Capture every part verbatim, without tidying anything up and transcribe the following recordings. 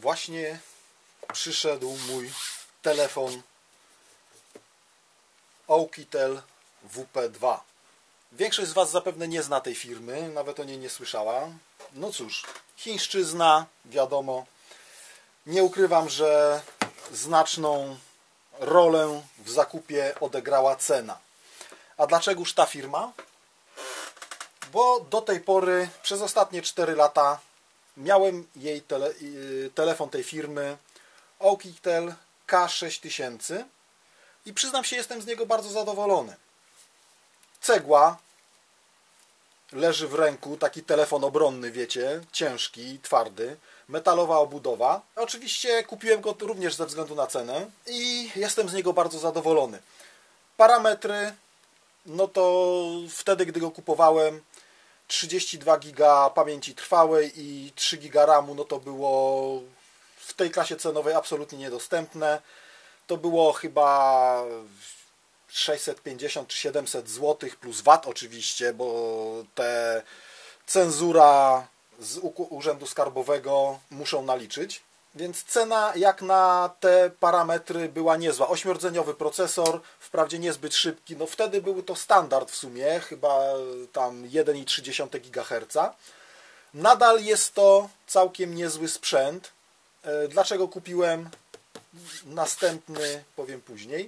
Właśnie przyszedł mój telefon Oukitel W P dwa. Większość z Was zapewne nie zna tej firmy, nawet o niej nie słyszała. No cóż, chińszczyzna, wiadomo. Nie ukrywam, że znaczną rolę w zakupie odegrała cena. A dlaczegoż ta firma? Bo do tej pory, przez ostatnie cztery lata, miałem jej tele, telefon tej firmy Oukitel K sześć tysięcy i przyznam się, jestem z niego bardzo zadowolony. Cegła leży w ręku, taki telefon obronny, wiecie, ciężki, twardy, metalowa obudowa. Oczywiście kupiłem go również ze względu na cenę i jestem z niego bardzo zadowolony. Parametry, no to wtedy, gdy go kupowałem, trzydzieści dwa giga pamięci trwałej i trzy giga ramu, no to było w tej klasie cenowej absolutnie niedostępne. To było chyba sześćset pięćdziesiąt czy siedemset złotych plus V A T oczywiście, bo te cenzura z Urzędu Skarbowego muszą naliczyć. Więc cena jak na te parametry była niezła. ośmiordzeniowy procesor, wprawdzie niezbyt szybki, no wtedy był to standard w sumie, chyba tam jeden i trzy dziesiąte gigaherca. Nadal jest to całkiem niezły sprzęt. Dlaczego kupiłem następny, powiem później.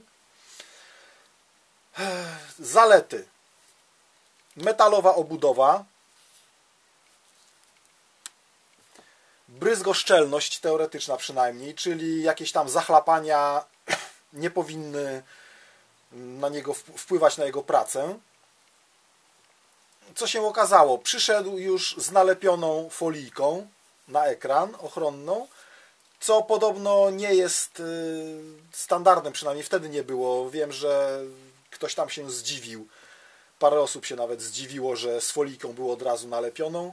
Zalety. Metalowa obudowa. Bryzgoszczelność teoretyczna przynajmniej, czyli jakieś tam zachlapania nie powinny na niego wpływać na jego pracę. Co się okazało? Przyszedł już z nalepioną folijką na ekran ochronną, co podobno nie jest standardem, przynajmniej wtedy nie było. Wiem, że ktoś tam się zdziwił. Parę osób się nawet zdziwiło, że z folijką było od razu nalepioną.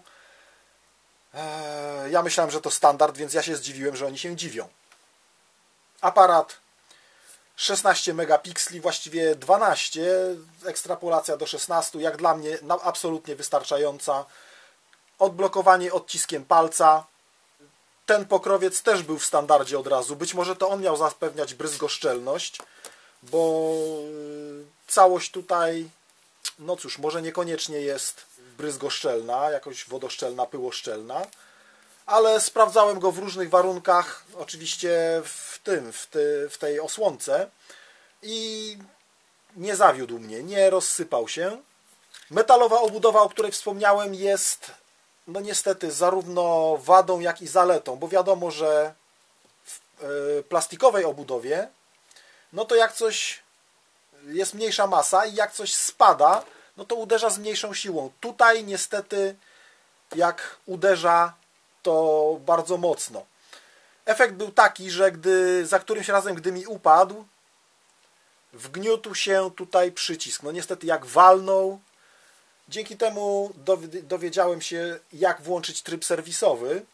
Ja myślałem, że to standard, więc ja się zdziwiłem, że oni się dziwią. Aparat szesnaście megapikseli, właściwie dwanaście, ekstrapolacja do szesnastu, jak dla mnie absolutnie wystarczająca. Odblokowanie odciskiem palca. Ten pokrowiec też był w standardzie od razu. Być może to on miał zapewniać bryzgoszczelność, bo całość tutaj, no cóż, może niekoniecznie jest bryzgoszczelna, jakoś wodoszczelna, pyłoszczelna, ale sprawdzałem go w różnych warunkach, oczywiście w tym, w, ty, w tej osłonce i nie zawiódł mnie, nie rozsypał się. Metalowa obudowa, o której wspomniałem, jest no niestety zarówno wadą, jak i zaletą, bo wiadomo, że w plastikowej obudowie no to jak coś jest mniejsza masa i jak coś spada, no to uderza z mniejszą siłą. Tutaj niestety jak uderza, to bardzo mocno. Efekt był taki, że gdy za którymś razem, gdy mi upadł, wgniótł się tutaj przycisk. No niestety jak walnął. Dzięki temu dowiedziałem się, jak włączyć tryb serwisowy,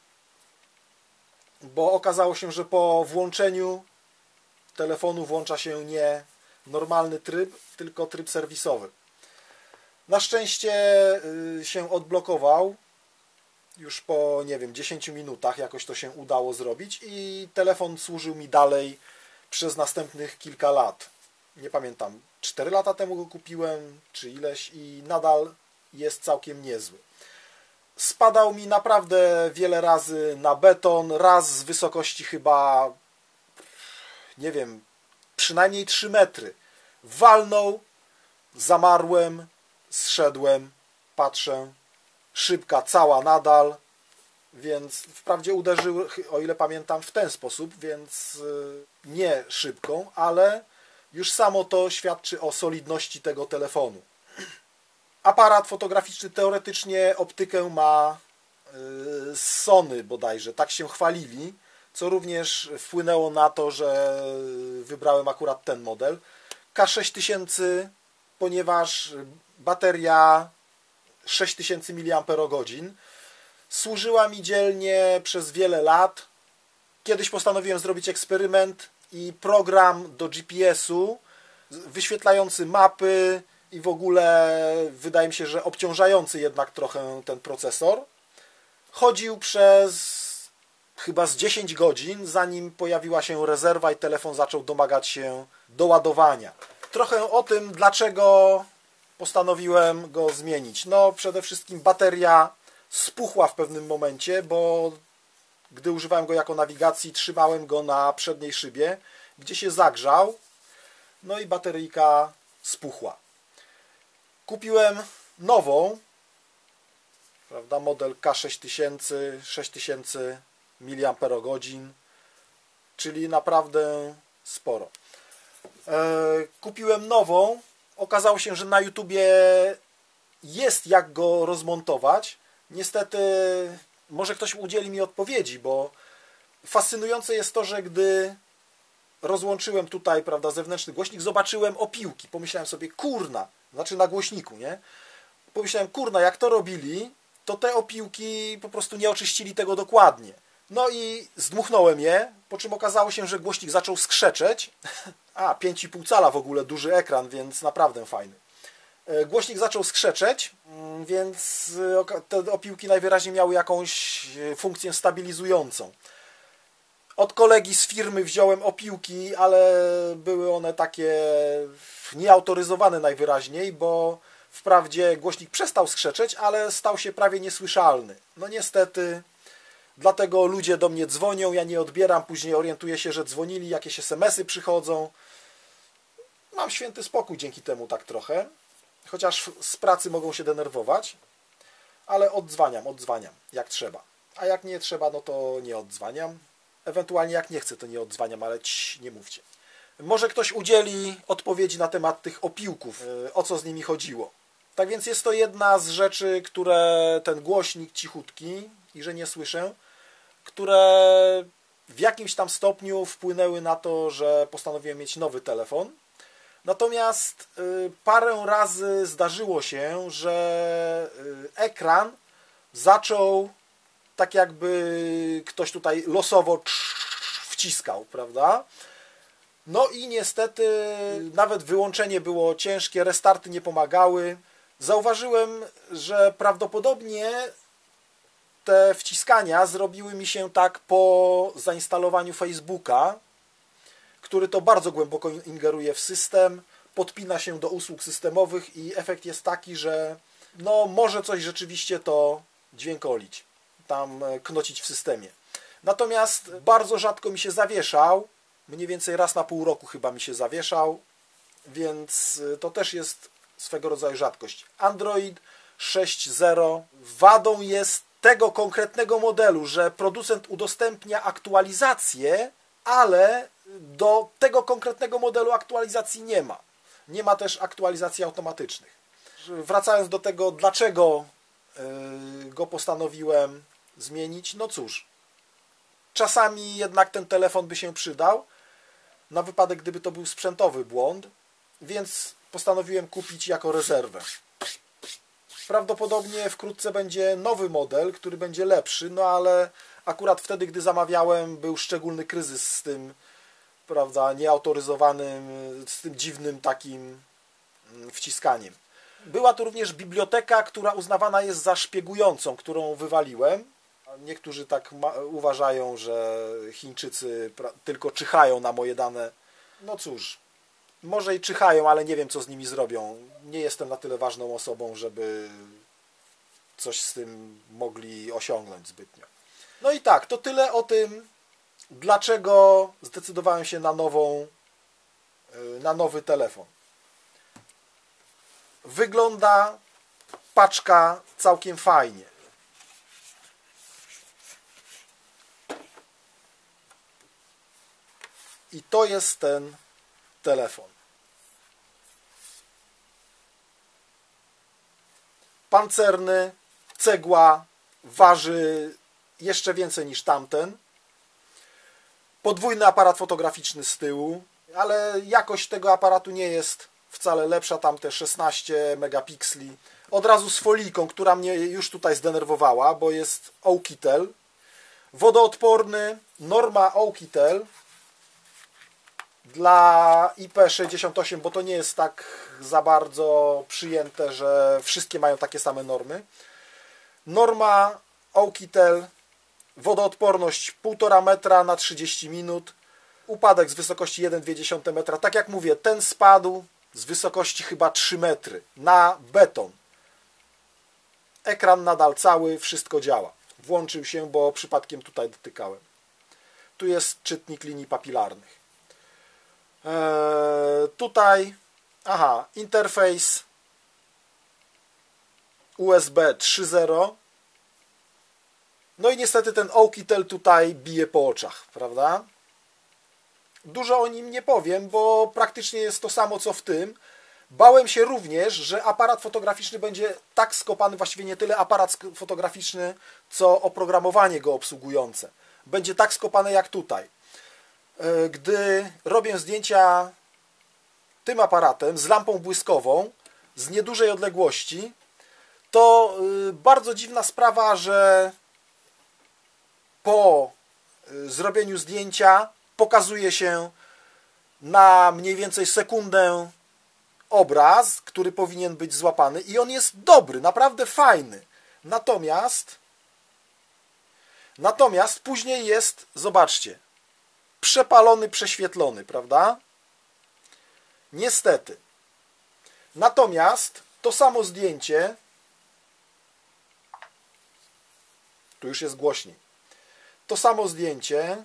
bo okazało się, że po włączeniu telefonu włącza się nie normalny tryb, tylko tryb serwisowy. Na szczęście się odblokował już po, nie wiem, dziesięciu minutach jakoś to się udało zrobić i telefon służył mi dalej przez następnych kilka lat. Nie pamiętam, cztery lata temu go kupiłem, czy ileś i nadal jest całkiem niezły. Spadał mi naprawdę wiele razy na beton, raz z wysokości chyba, nie wiem, przynajmniej trzy metry. Walnął, zamarłem, zszedłem, patrzę, szybka cała nadal, więc wprawdzie uderzył, o ile pamiętam, w ten sposób, więc nie szybką, ale już samo to świadczy o solidności tego telefonu. Aparat fotograficzny teoretycznie optykę ma z Sony bodajże, tak się chwalili, co również wpłynęło na to, że wybrałem akurat ten model. K sześć tysięcy, ponieważ bateria sześć tysięcy miliamperogodzin służyła mi dzielnie przez wiele lat. Kiedyś postanowiłem zrobić eksperyment i program do G P S-u wyświetlający mapy i w ogóle wydaje mi się, że obciążający jednak trochę ten procesor chodził przez chyba z dziesięć godzin, zanim pojawiła się rezerwa i telefon zaczął domagać się doładowania. Trochę o tym, dlaczego postanowiłem go zmienić. No, przede wszystkim bateria spuchła w pewnym momencie, bo gdy używałem go jako nawigacji, trzymałem go na przedniej szybie, gdzie się zagrzał, no i bateryjka spuchła. Kupiłem nową, prawda, model K sześć tysięcy, sześć tysięcy miliamperogodzin, czyli naprawdę sporo. Kupiłem nową, okazało się, że na YouTubie jest jak go rozmontować. Niestety może ktoś udzieli mi odpowiedzi, bo fascynujące jest to, że gdy rozłączyłem tutaj, prawda, zewnętrzny głośnik, zobaczyłem opiłki. Pomyślałem sobie, kurna, znaczy na głośniku, nie? Pomyślałem, kurna, jak to robili, to te opiłki po prostu nie oczyścili tego dokładnie. No i zdmuchnąłem je, po czym okazało się, że głośnik zaczął skrzeczeć. A, pięć i pół cala w ogóle, duży ekran, więc naprawdę fajny. Głośnik zaczął skrzeczeć, więc te opiłki najwyraźniej miały jakąś funkcję stabilizującą. Od kolegi z firmy wziąłem opiłki, ale były one takie nieautoryzowane najwyraźniej, bo wprawdzie głośnik przestał skrzeczeć, ale stał się prawie niesłyszalny. No niestety, dlatego ludzie do mnie dzwonią, ja nie odbieram, później orientuję się, że dzwonili, jakieś es em esy przychodzą. Mam święty spokój dzięki temu tak trochę, chociaż z pracy mogą się denerwować, ale oddzwaniam, oddzwaniam, jak trzeba. A jak nie trzeba, no to nie oddzwaniam. Ewentualnie jak nie chcę, to nie oddzwaniam, ale ci nie mówcie. Może ktoś udzieli odpowiedzi na temat tych opiłków, o co z nimi chodziło. Tak więc jest to jedna z rzeczy, które ten głośnik cichutki i że nie słyszę, które w jakimś tam stopniu wpłynęły na to, że postanowiłem mieć nowy telefon. Natomiast parę razy zdarzyło się, że ekran zaczął tak jakby ktoś tutaj losowo wciskał, prawda? No i niestety nawet wyłączenie było ciężkie, restarty nie pomagały. Zauważyłem, że prawdopodobnie te wciskania zrobiły mi się tak po zainstalowaniu Facebooka, który to bardzo głęboko ingeruje w system, podpina się do usług systemowych i efekt jest taki, że no może coś rzeczywiście to dźwiękolić, tam knocić w systemie. Natomiast bardzo rzadko mi się zawieszał, mniej więcej raz na pół roku chyba mi się zawieszał, więc to też jest swego rodzaju rzadkość. Android sześć zero. Wadą jest tego konkretnego modelu, że producent udostępnia aktualizację, ale do tego konkretnego modelu aktualizacji nie ma. Nie ma też aktualizacji automatycznych. Wracając do tego, dlaczego go postanowiłem zmienić, no cóż, czasami jednak ten telefon by się przydał, na wypadek gdyby to był sprzętowy błąd, więc postanowiłem kupić jako rezerwę. Prawdopodobnie wkrótce będzie nowy model, który będzie lepszy, no ale akurat wtedy, gdy zamawiałem, był szczególny kryzys z tym, prawda, nieautoryzowanym, z tym dziwnym takim wciskaniem. Była tu również biblioteka, która uznawana jest za szpiegującą, którą wywaliłem. Niektórzy tak uważają, że Chińczycy tylko czyhają na moje dane. No cóż, może i czyhają, ale nie wiem, co z nimi zrobią. Nie jestem na tyle ważną osobą, żeby coś z tym mogli osiągnąć zbytnio. No i tak, to tyle o tym, dlaczego zdecydowałem się na nową, na nowy telefon. Wygląda paczka całkiem fajnie. I to jest ten telefon. Pancerny, cegła, waży jeszcze więcej niż tamten. Podwójny aparat fotograficzny z tyłu, ale jakość tego aparatu nie jest wcale lepsza, tamte szesnaście megapikseli. Od razu z folijką, która mnie już tutaj zdenerwowała, bo jest Oukitel. Wodoodporny, norma Oukitel dla I P sześćdziesiąt osiem, bo to nie jest tak za bardzo przyjęte, że wszystkie mają takie same normy. Norma Oukitel wodoodporność półtora metra na trzydzieści minut, upadek z wysokości jeden przecinek dwa metra. Tak jak mówię, ten spadł z wysokości chyba trzy metry na beton. Ekran nadal cały, wszystko działa. Włączył się, bo przypadkiem tutaj dotykałem. Tu jest czytnik linii papilarnych. Eee, tutaj, aha, interfejs U S B trzy zero. No i niestety ten Oukitel tutaj bije po oczach, prawda? Dużo o nim nie powiem, bo praktycznie jest to samo co w tym. Bałem się również, że aparat fotograficzny będzie tak skopany, właściwie nie tyle aparat fotograficzny, co oprogramowanie go obsługujące. Będzie tak skopane jak tutaj. Gdy robię zdjęcia tym aparatem z lampą błyskową z niedużej odległości, to bardzo dziwna sprawa, że po zrobieniu zdjęcia pokazuje się na mniej więcej sekundę obraz, który powinien być złapany i on jest dobry, naprawdę fajny. Natomiast natomiast później jest, zobaczcie, przepalony, prześwietlony, prawda? Niestety. Natomiast to samo zdjęcie, tu już jest głośniej, to samo zdjęcie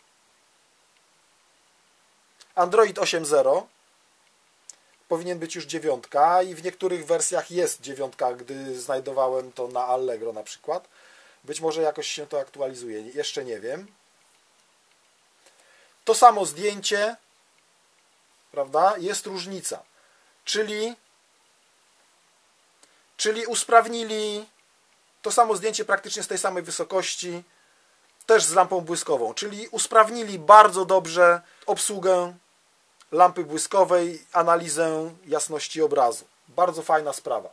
Android osiem zero powinien być już dziewiątka i w niektórych wersjach jest dziewiątka, gdy znajdowałem to na Allegro na przykład. Być może jakoś się to aktualizuje, jeszcze nie wiem. To samo zdjęcie, prawda? Jest różnica. Czyli, czyli usprawnili to samo zdjęcie praktycznie z tej samej wysokości, też z lampą błyskową. Czyli usprawnili bardzo dobrze obsługę lampy błyskowej, analizę jasności obrazu. Bardzo fajna sprawa.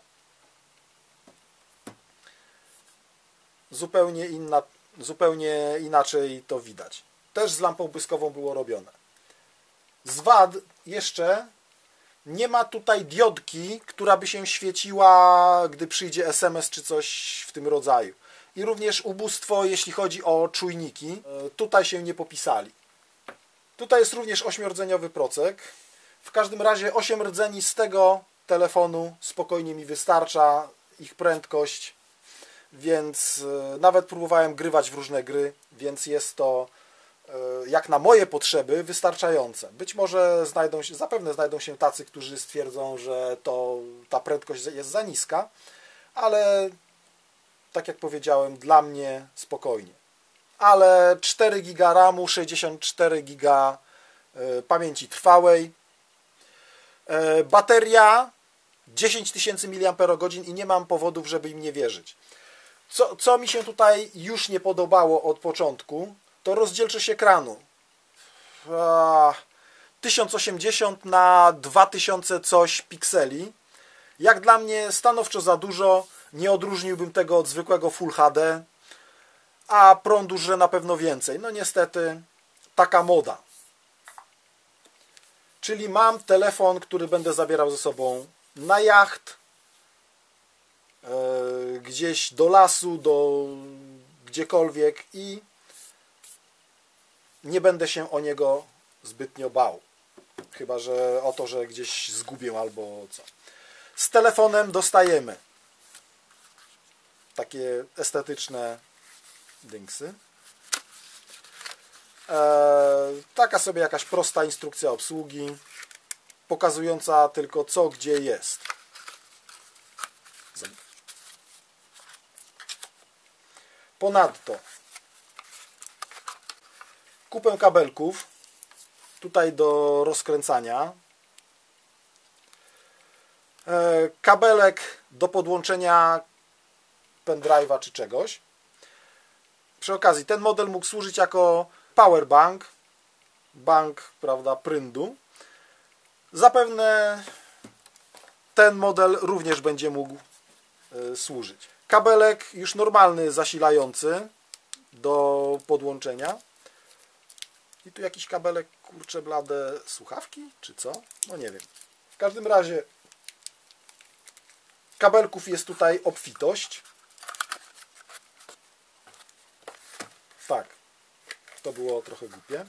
Zupełnie inna, zupełnie inaczej to widać. Też z lampą błyskową było robione. Z wad jeszcze nie ma tutaj diodki, która by się świeciła, gdy przyjdzie S M S czy coś w tym rodzaju. I również ubóstwo, jeśli chodzi o czujniki. Tutaj się nie popisali. Tutaj jest również ośmiordzeniowy procek. W każdym razie osiem rdzeni z tego telefonu spokojnie mi wystarcza, ich prędkość, więc nawet próbowałem grywać w różne gry, więc jest to jak na moje potrzeby wystarczające. Być może znajdą się, zapewne znajdą się tacy, którzy stwierdzą, że to, ta prędkość jest za niska, ale tak jak powiedziałem, dla mnie spokojnie. Ale cztery giga ramu, sześćdziesiąt cztery giga pamięci trwałej, bateria dziesięć tysięcy miliamperogodzin i nie mam powodów, żeby im nie wierzyć. Co, co mi się tutaj już nie podobało od początku, to rozdzielczość ekranu. tysiąc osiemdziesiąt na dwa tysiące coś pikseli. Jak dla mnie stanowczo za dużo, nie odróżniłbym tego od zwykłego Full H D, a prądu żre na pewno więcej. No niestety taka moda. Czyli mam telefon, który będę zabierał ze sobą na jacht, yy, gdzieś do lasu, do gdziekolwiek i nie będę się o niego zbytnio bał. Chyba że o to, że gdzieś zgubię albo co. Z telefonem dostajemy takie estetyczne dingsy. Eee, taka sobie jakaś prosta instrukcja obsługi, pokazująca tylko co gdzie jest. Ponadto kupę kabelków tutaj do rozkręcania, eee, kabelek do podłączenia pendrive'a czy czegoś. Przy okazji ten model mógł służyć jako powerbank, bank, prawda, prądu. Zapewne ten model również będzie mógł y, służyć. Kabelek już normalny, zasilający do podłączenia. I tu jakiś kabelek, kurczę blade, słuchawki, czy co? No nie wiem. W każdym razie kabelków jest tutaj obfitość. tak. To było trochę głupie.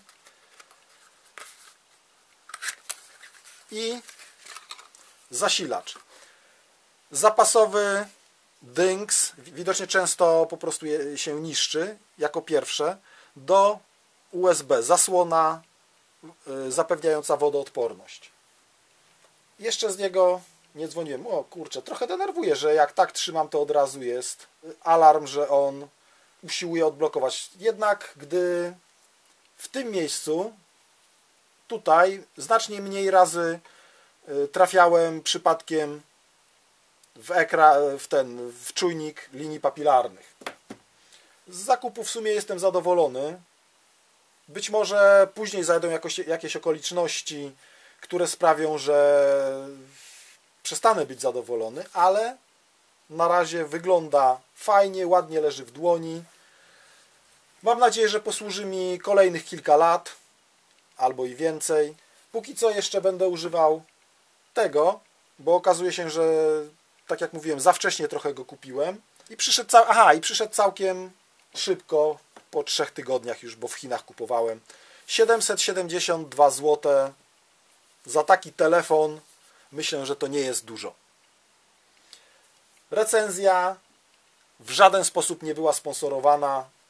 I zasilacz. Zapasowy dynks, widocznie często po prostu się niszczy, jako pierwsze, do U S B. Zasłona zapewniająca wodoodporność. Jeszcze z niego nie dzwoniłem. O kurczę, trochę denerwuje, że jak tak trzymam, to od razu jest alarm, że on usiłuje odblokować. Jednak gdy w tym miejscu, tutaj, znacznie mniej razy trafiałem przypadkiem w ekran, w ten, w czujnik linii papilarnych. Z zakupu w sumie jestem zadowolony. Być może później zajdą jakoś, jakieś okoliczności, które sprawią, że przestanę być zadowolony, ale na razie wygląda fajnie, ładnie leży w dłoni. Mam nadzieję, że posłuży mi kolejnych kilka lat, albo i więcej. Póki co jeszcze będę używał tego, bo okazuje się, że tak jak mówiłem, za wcześnie trochę go kupiłem. I przyszedł, cał... Aha, i przyszedł całkiem szybko, po trzech tygodniach już, bo w Chinach kupowałem. siedemset siedemdziesiąt dwa złote za taki telefon. Myślę, że to nie jest dużo. Recenzja w żaden sposób nie była sponsorowana.